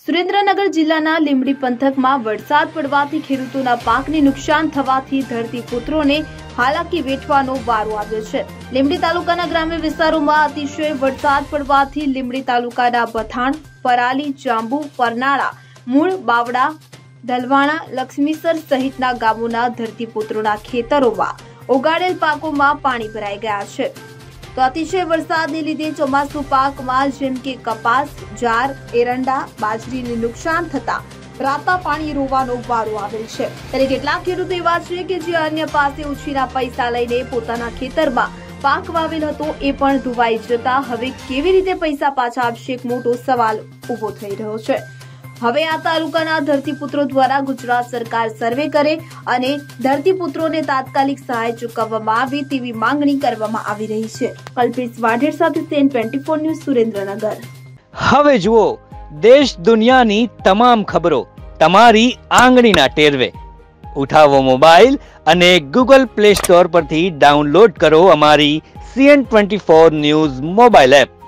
સુરેન્દ્રનગર જિલ્લાના લીંબડી પંથકમાં વરસાદ પડવાથી ખેડૂતોના પાકને નુકસાન થવાથી ધરતીપુત્રોને હાલાકી વેઠવાનો વારો આવ્યો છે। લીંબડી તાલુકાના ગ્રામ્ય વિસ્તારોમાં અતિશય વરસાદ પડવાથી લીંબડી તાલુકાના બથાણ, પરાલી, જાંબુ, પરનાળા, મૂળ, બાવડા, ધલવાણા, લક્ષ્મીસર સહિતના ગામોના ધરતીપુત્રોના ખેતરોમાં ઉગાડેલ પાકોમાં પાણી ભરાઈ ગયા છે। તો અતિશય વરસાદને લીધે ચોમાસુ પાકમાં જેમ કે કપાસ, જાર, એરંડા, બાજરીને નુકસાન થતા રાતા પાણી રોવાનો વારો આવેલ છે। ત્યારે કેટલાક ખેડૂતો એવા છે કે જે અન્ય પાસે ઉછીના પૈસા લઈને પોતાના ખેતરમાં પાક વાવેલ હતો એ પણ ધોવાઈ જતા હવે કેવી રીતે પૈસા પાછા આપશે એક મોટો સવાલ ઉભો થઈ રહ્યો છે। હવે આ તાલુકાના ધરતીપુત્રો દ્વારા ગુજરાત સરકાર સર્વે કરે અને ધરતીપુત્રોને તાત્કાલિક સહાય ચૂકવવામાં આવે તેવી માંગણી કરવામાં આવી રહી છે। કલ્પેશ વાઢેર સાથે સેન 24 ન્યૂઝ સુરેન્દ્રનગર। હવે જુઓ દેશ દુનિયાની તમામ ખબરો તમારી આંગળીના ટેરવે। ઉઠાવો મોબાઈલ અને ગૂગલ પ્લે સ્ટોર પરથી ડાઉનલોડ કરો અમારી CN24 ન્યૂઝ મોબાઈલ એપ।